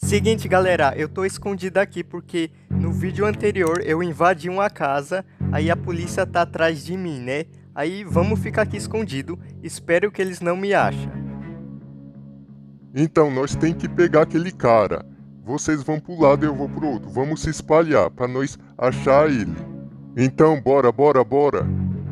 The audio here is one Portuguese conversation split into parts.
Seguinte, galera, eu tô escondido aqui porque no vídeo anterior eu invadi uma casa, aí a polícia tá atrás de mim, né? Aí vamos ficar aqui escondido, espero que eles não me achem. Então, nós tem que pegar aquele cara. Vocês vão pro lado e eu vou pro outro. Vamos se espalhar pra nós achar ele. Então, bora, bora, bora.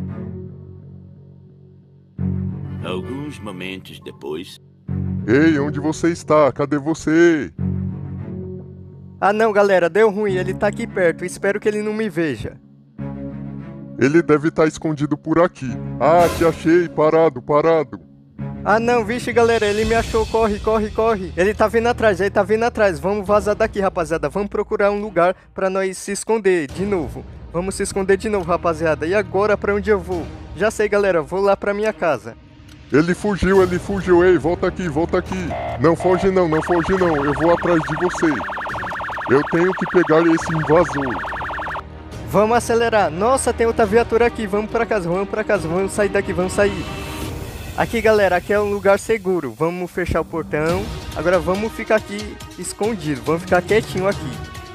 Alguns momentos depois. Ei, onde você está? Cadê você? Ah não, galera, deu ruim, ele tá aqui perto, espero que ele não me veja. Ele deve estar escondido por aqui. Ah, te achei, parado, parado. Ah não, vixe galera, ele me achou, corre, corre, corre. Ele tá vindo atrás, vamos vazar daqui, rapaziada. Vamos procurar um lugar pra nós se esconder de novo. Vamos se esconder de novo, rapaziada. E agora pra onde eu vou? Já sei, galera, vou lá pra minha casa. Ele fugiu, ei, volta aqui, volta aqui. Não foge não, não foge não, eu vou atrás de você. Eu tenho que pegar esse invasor. Vamos acelerar. Nossa, tem outra viatura aqui, vamos pra casa, vamos sair daqui, vamos sair. Aqui, galera, aqui é um lugar seguro. Vamos fechar o portão. Agora vamos ficar aqui escondido, vamos ficar quietinho aqui.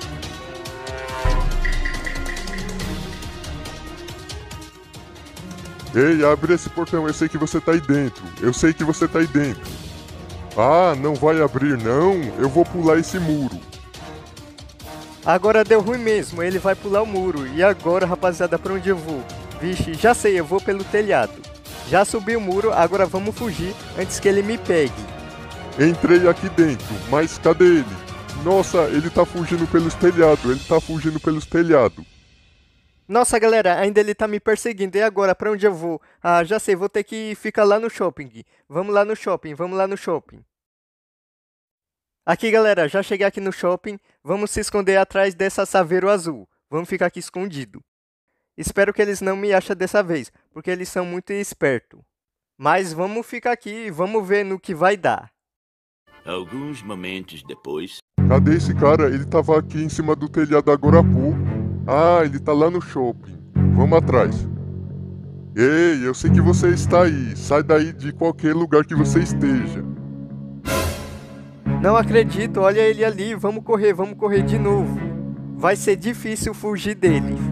Ei, abre esse portão, eu sei que você tá aí dentro. Eu sei que você tá aí dentro. Ah, não vai abrir não? Eu vou pular esse muro. Agora deu ruim mesmo, ele vai pular o muro. E agora, rapaziada, pra onde eu vou? Vixe, já sei, eu vou pelo telhado. Já subi o muro, agora vamos fugir antes que ele me pegue. Entrei aqui dentro, mas cadê ele? Nossa, ele tá fugindo pelos telhados, Nossa, galera, ainda ele tá me perseguindo. E agora, pra onde eu vou? Ah, já sei, vou ter que ficar lá no shopping. Vamos lá no shopping. Aqui, galera, já cheguei aqui no shopping. Vamos se esconder atrás dessa Saveiro azul. Vamos ficar aqui escondido. Espero que eles não me achem dessa vez, porque eles são muito espertos. Mas vamos ficar aqui e vamos ver no que vai dar. Alguns momentos depois. Cadê esse cara? Ele tava aqui em cima do telhado agora há pouco. Ah, ele tá lá no shopping. Vamos atrás. Ei, eu sei que você está aí. Sai daí de qualquer lugar que você esteja. Não acredito, olha ele ali. Vamos correr de novo. Vai ser difícil fugir dele.